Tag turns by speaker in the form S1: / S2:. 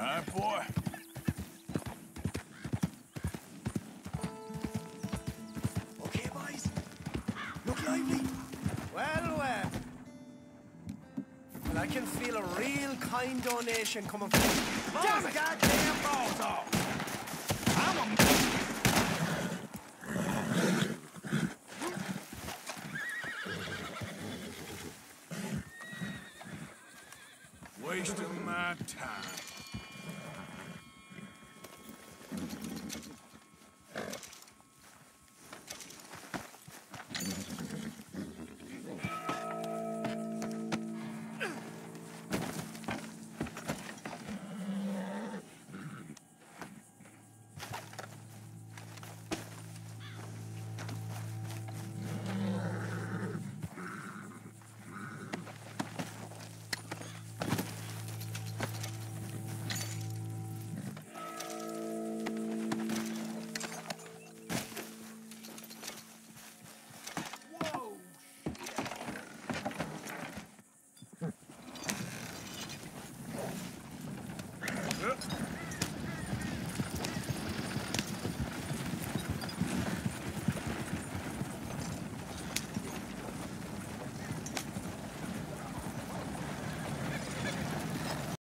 S1: right, boy.
S2: Okay, boys. Look lively.
S3: Well, well. Well, I can feel a real kind donation coming from you.
S1: Damn it! Goddamn balls off! I'm a... Wasting my time.